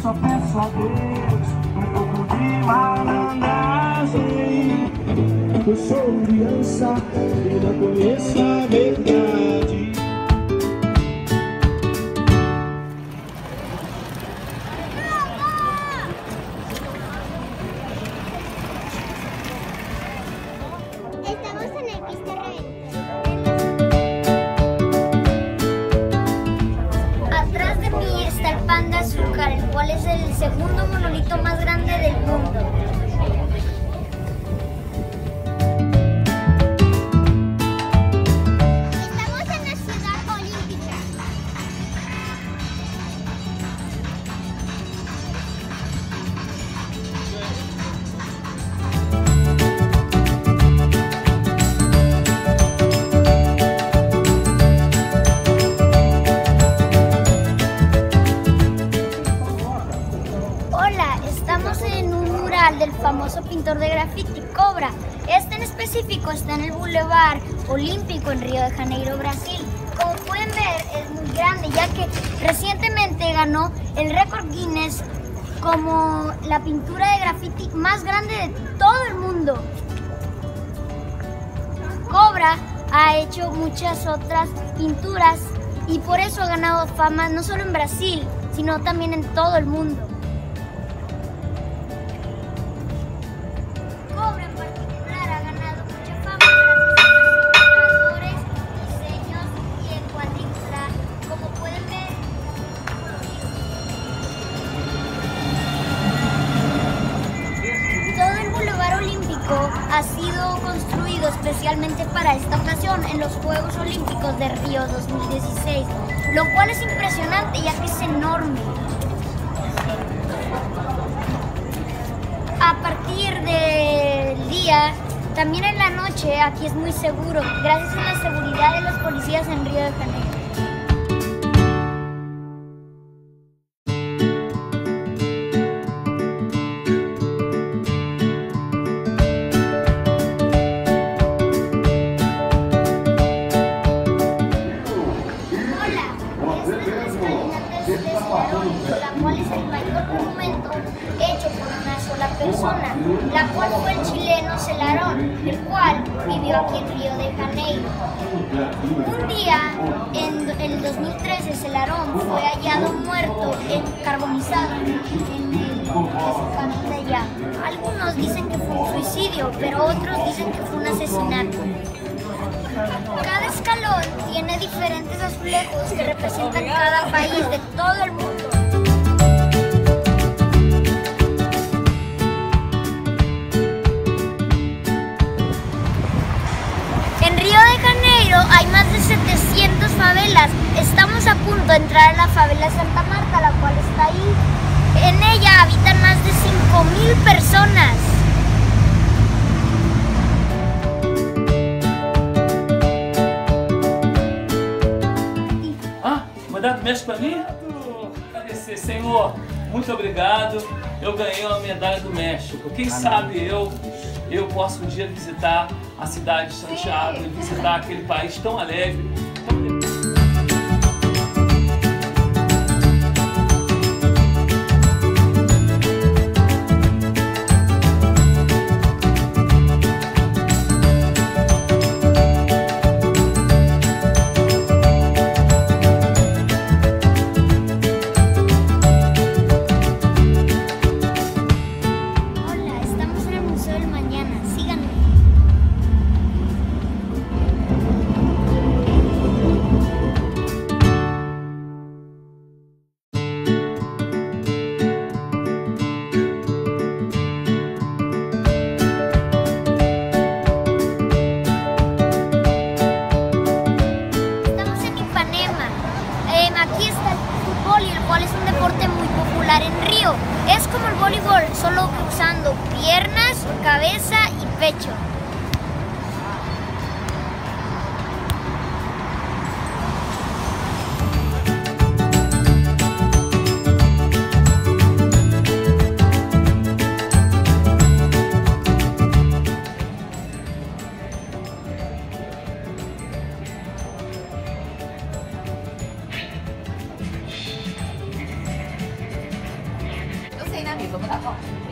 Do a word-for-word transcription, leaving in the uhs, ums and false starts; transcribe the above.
só peço a Deus um pouco de malandragem. Eu sou criança e não conheço a verdade. Estamos en el Cristo Redentor. Atrás de mí está el Panda Azúcar, el cual es el segundo monolito más grande del mundo. Estamos en la Ciudad Olímpica. Hola, estamos en un mural del famoso pintor de graffiti Cobra. Este en específico está en el Boulevard Olímpico en Río de Janeiro, Brasil. Como pueden ver, es muy grande, ya que recientemente ganó el récord Guinness como la pintura de graffiti más grande de todo el mundo. Cobra ha hecho muchas otras pinturas y por eso ha ganado fama no solo en Brasil, sino también en todo el mundo. Cobra en particular ha ganado mucha fama gracias a sus innovadores diseños y en cuadrícula, como pueden ver. Todo el Boulevard Olímpico ha sido construido especialmente para esta ocasión en los Juegos Olímpicos de Río dos mil dieciséis, lo cual es impresionante ya que es enorme. A partir del día, también en la noche, aquí es muy seguro, gracias a la seguridad de los policías en Río de Janeiro. La cual es el mayor monumento hecho por una sola persona, la cual fue el chileno Celarón, el cual vivió aquí en Río de Janeiro. Un día, en el dos mil trece, Celarón fue hallado muerto, en, carbonizado en el descampado de allá. Algunos dicen que fue un suicidio, pero otros dicen que fue un asesinato. Cada escalón tiene diferentes azulejos que representan cada país de todo el mundo. En Río de Janeiro hay más de setecientas favelas. Estamos a punto de entrar a la favela Santa Marta, la cual está ahí. En ella habitan más de cinco mil personas. Mandato mexe para mim? Agradecer, Senhor, muito obrigado. Eu ganhei uma medalha do México. Quem sabe eu, eu posso um dia visitar a cidade de Santiago e visitar aquele país tão alegre. Tão... Aquí está el fútbol, el cual es un deporte muy popular en Río. Es como el voleibol, solo usando piernas, cabeza y pecho. ali, vamos dar volta.